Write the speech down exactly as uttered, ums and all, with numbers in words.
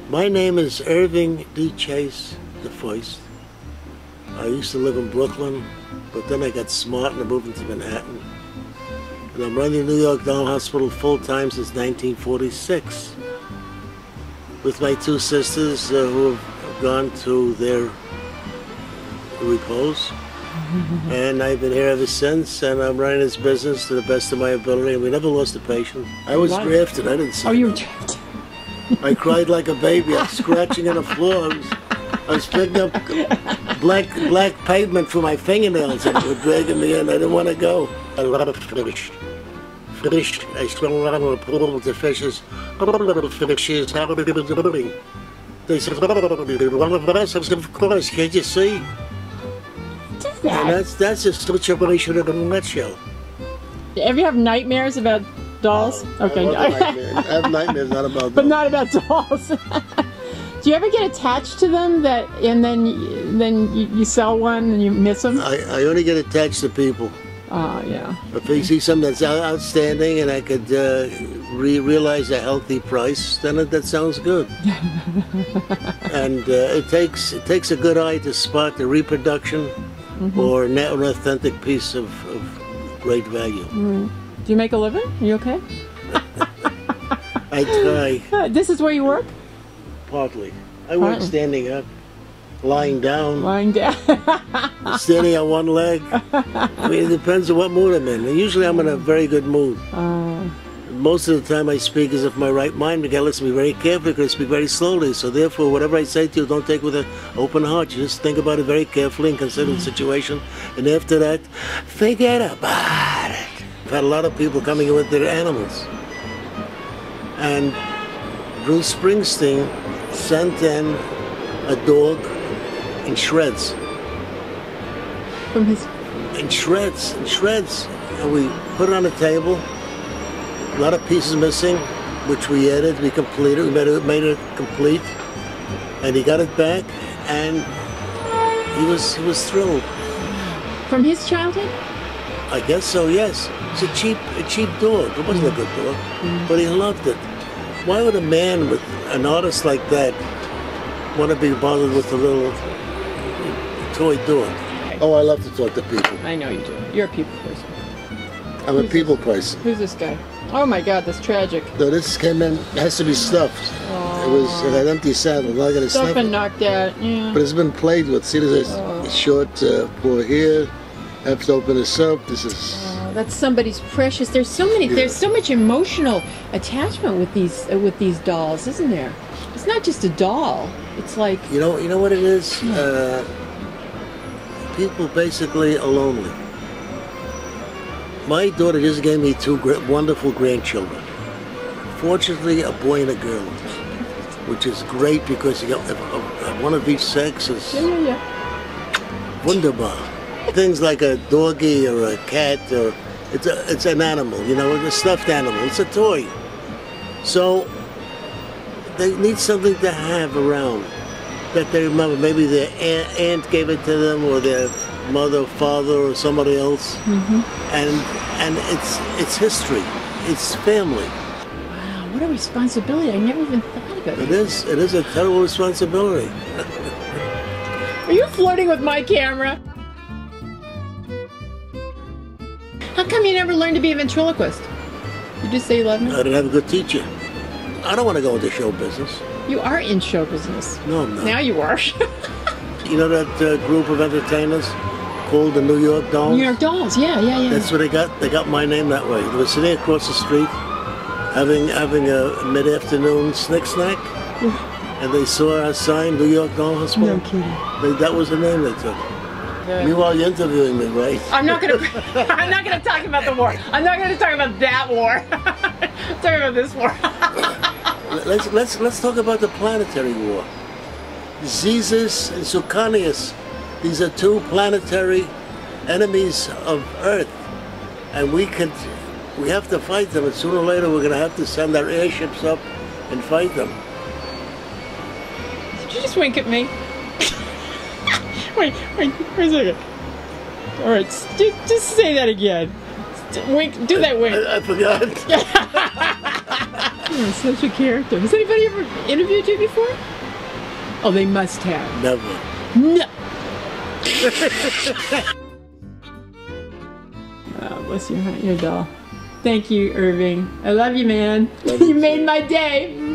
My name is Irving Chais the First. I used to live in Brooklyn, but then I got smart and I moved into Manhattan. And I'm running the New York Doll Hospital full-time since nineteen forty-six. With my two sisters uh, who have gone to their repose. And I've been here ever since, and I'm running this business to the best of my ability, and we never lost a patient. I was drafted, I didn't say Oh, you were no. drafted. I cried like a baby. I was scratching on the floor. I was, I was picking up black black pavement for my fingernails, and they were dragging me in. I didn't want to go. A lot of fish. Fish. I swam around with a pool with the fishes. A lot of fishes. How are they doing? They said, one of us. I said, of course, can't you see? And that's, that's a situation in a nutshell. Ever have nightmares about dolls? No, okay. I, I have nightmares, not about dolls. But not about dolls. Do you ever get attached to them that, and then then you, you sell one and you miss them? I, I only get attached to people. Oh, yeah. If I see something that's outstanding and I could uh, re realize a healthy price, then it, that sounds good. And uh, it takes it takes a good eye to spot the reproduction mm-hmm. or an authentic piece of, of great value. Mm. Do you make a living? Are you okay? I try. Uh, this is where you work? Partly. I work Partly. standing up, lying down. Lying down. Standing on one leg. I mean, it depends on what mood I'm in. And usually I'm in a very good mood. Uh, Most of the time I speak as if my right mind. You gotta listen to me very carefully because I speak very slowly. So therefore, whatever I say to you, don't take with an open heart. You just think about it very carefully and consider the situation. And after that, forget about it. I've had a lot of people coming in with their animals. And Bruce Springsteen sent in a dog in shreds. from his... In shreds, in shreds. And we put it on the table. A lot of pieces missing, which we added, we completed, we made it, made it complete. And he got it back, and he was, he was thrilled. From his childhood? I guess so, yes. It's a cheap, a cheap dog. It wasn't a good dog, mm. but he loved it. Why would a man with an artist like that want to be bothered with a little toy dog? Oh, I love to talk to people. I know you do. You're a people person. I'm Who's a people this? person. Who's this guy? Oh my God, that's tragic. No, this came in, it has to be stuffed. Aww. It was it had empty saddle. Now I got to Stuff stuff been it. knocked out, yeah. But it's been played with. See, there's a Oh. short uh, pour here. I have to open this up. This is... Oh, that's somebody's precious. There's so many. Yeah. There's so much emotional attachment with these uh, with these dolls, isn't there? It's not just a doll. It's like... You know, you know what it is? Yeah. Uh, people basically are lonely. My daughter just gave me two great, wonderful grandchildren. Fortunately, a boy and a girl, which is great because you got one of each sex is Yeah, yeah, yeah. wunderbar. Things like a doggy or a cat, or it's a it's an animal, you know, a stuffed animal. It's a toy. So they need something to have around that they remember. Maybe their aunt, aunt gave it to them, or their mother, father, or somebody else. Mm-hmm. And and it's it's history. It's family. Wow, what a responsibility! I never even thought of it. It is. It is a terrible responsibility. Are you flirting with my camera? How come you never learned to be a ventriloquist? You just say you love me? I didn't have a good teacher. I don't want to go into show business. You are in show business. No, I'm not. Now you are. You know that uh, group of entertainers called the New York Dolls? New York Dolls, yeah, yeah, yeah. That's where they got. They got my name that way. They were sitting across the street, having having a mid-afternoon snick snack, and they saw our sign, New York Doll Hospital. No kidding. They, that was the name they took. Good. Meanwhile, you're interviewing me, right? I'm not gonna. I'm not gonna talk about the war. I'm not gonna talk about that war. I'm talking about this war. let's let's let's talk about the planetary war. Zezus and Sucanius. These are two planetary enemies of Earth, and we could we have to fight them. And sooner or later, we're gonna have to send our airships up and fight them. Did you just wink at me? Wait, wait, wait a second. All right, just, just say that again. Wink, do that wink. I, I forgot. You're such a character. Has anybody ever interviewed you before? Oh, they must have. Never. No. Oh, bless your heart, your doll. Thank you, Irving. I love you, man. Love You you made too. my day.